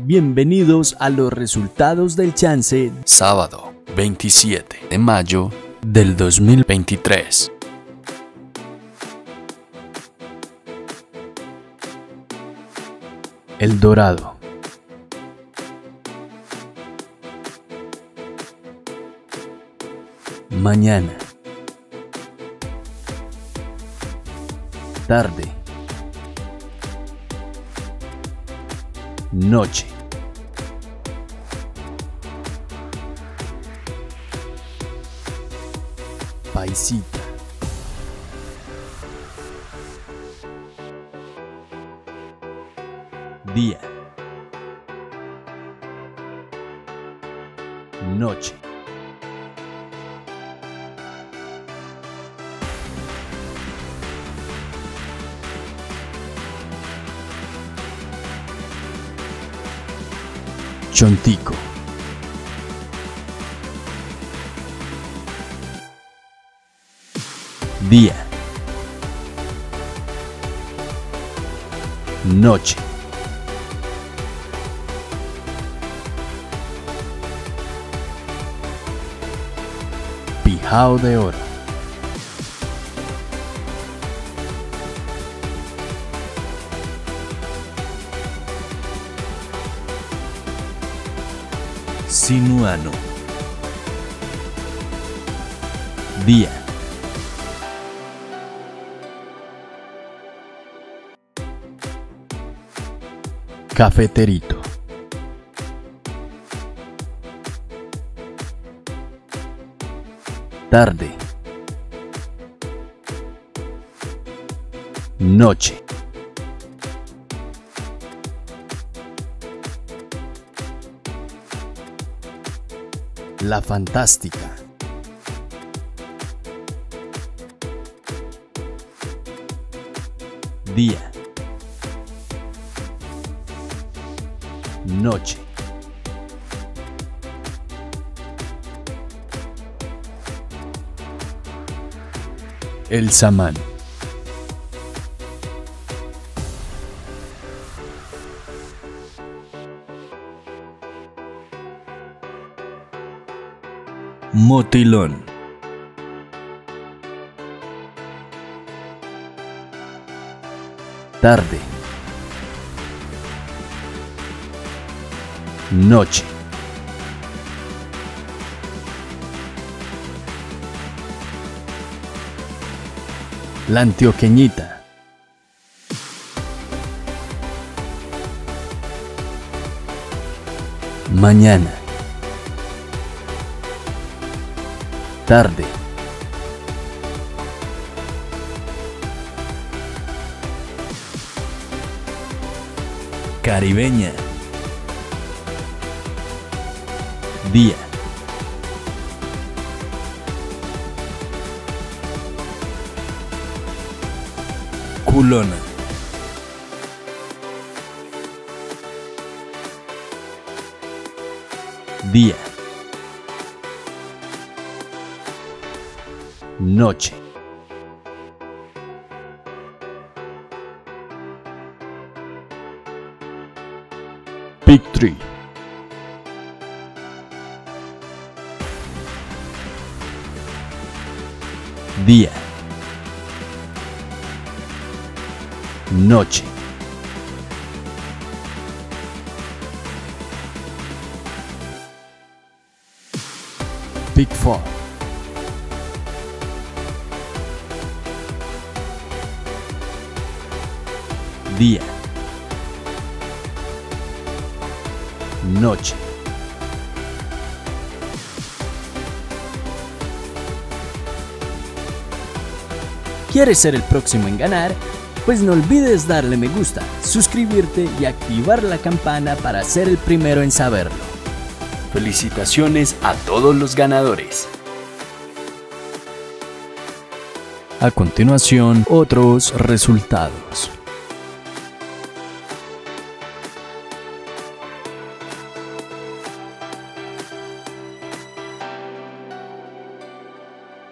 Bienvenidos a los resultados del chance. Sábado 27 de mayo del 2023. El Dorado. Mañana. Tarde. Noche. Paisita. Día. Noche. Chontico. Día. Noche. Pijao de oro. Sinuano. Día. Cafeterito. Tarde. Noche. La Fantástica. Día. Noche. El Samán. Motilón. Tarde. Noche. La Antioqueñita. Mañana. Tarde. Caribeña. Día. Culona. Día. Noche. Big Tree. Día. Noche. Big Four. Día. Noche. ¿Quieres ser el próximo en ganar? Pues no olvides darle me gusta, suscribirte y activar la campana para ser el primero en saberlo. Felicitaciones a todos los ganadores. A continuación, otros resultados.